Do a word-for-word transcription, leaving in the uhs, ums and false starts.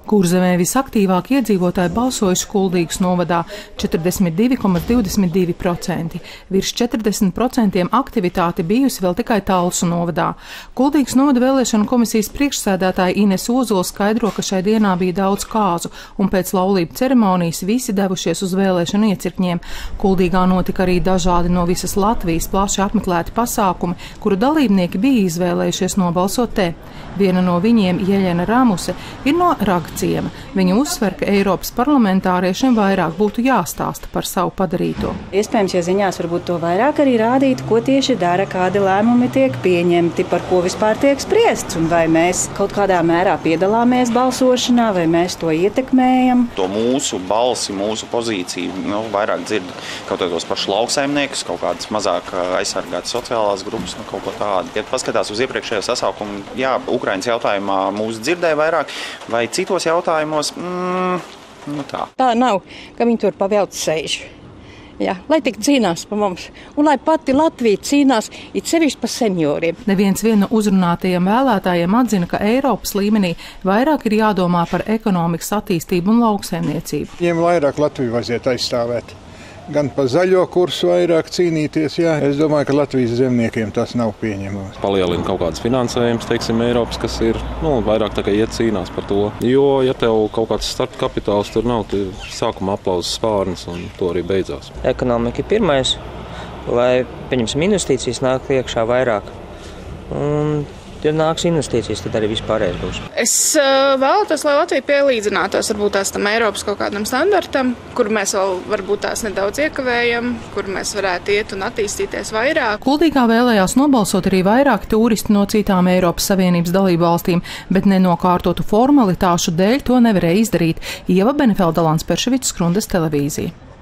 Kurzemē visaktīvāk iedzīvotāji balsojuši Kuldīgas novadā – četrdesmit divi komats divdesmit divi procenti. Virs četrdesmit procentiem aktivitāte bijusi vēl tikai Talsu novadā. Kuldīgas novada vēlēšanu komisijas priekšsēdētāja Ines Ozola skaidro, ka šai dienā bija daudz kāzu, un pēc laulību ceremonijas visi devušies uz vēlēšanu iecirkņiem. Kuldīgā notika arī dažādi no visas Latvijas plaši apmeklēti pasākumi, kuru dalībnieki bija izvēlējušies nobalsot te. Viena no viņiem, Jeļena Ramuse, ir no Ragciema. Viņa uzsver, ka Eiropas parlamentāriešiem vairāk būtu jāstāsta par savu padarīto. Iespējams, ja ziņās varbūt to vairāk arī rādīt, ko tieši dara, kādi lēmumi tiek pieņemti, par ko vispār tiek spriests, un vai mēs kaut kādā mērā piedalāmies balsošanā, vai mēs to ietekmējam. To mūsu balsi, mūsu pozīciju, nu, vairāk dzird kaut kādos pašus lauksaimniekus, kaut kādas mazāk aizsargātas sociālās grupas, nu, kaut ko tādu. Ja paskatās uz iepriekšējo sasaukumu, jā, Ukrainas jautājumā mūs dzirdēja vairāk, vai citos jautājumos, mm, nu tā. Tā nav, ka viņi tur pavēlts sēž. Jā, lai tik cīnās pa mums, un lai pati Latvija cīnās, it sevišķi pa senioriem. Neviens vien no uzrunātajiem vēlētājiem atzina, ka Eiropas līmenī vairāk ir jādomā par ekonomikas attīstību un lauksaimniecību. Viņiem vairāk Latviju vajadzētu aizstāvēt. Gan par zaļo kursu vairāk cīnīties, jā. Es domāju, ka Latvijas zemniekiem tas nav pieņemams. Palielina kaut kādas finansējumus, teiksim, Eiropas, kas ir, nu, vairāk tā kā iet cīnās par to. Jo, ja tev kaut kāds starp kapitāls tur nav, tu sākumā aplauzas spārnas un to arī beidzās. Ekonomika ir pirmais, lai, pieņemsim, investīcijas nāk iekšā vairāk. Un ja nāks investīcijas, tad arī vispārējais būs. Es uh, vēlētos, lai Latvija pielīdzinātos varbūt tās tam Eiropas kaut kādam standartam, kur mēs vēl varbūt tās nedaudz iekavējam, kur mēs varētu iet un attīstīties vairāk. Kuldīgā vēlējās nobalsot arī vairāk turisti no citām Eiropas Savienības dalību valstīm, bet nenokārtotu formalitāšu dēļ to nevarēja izdarīt. Ieva Benefelda, Lans Perševics, Skrundas televīzija.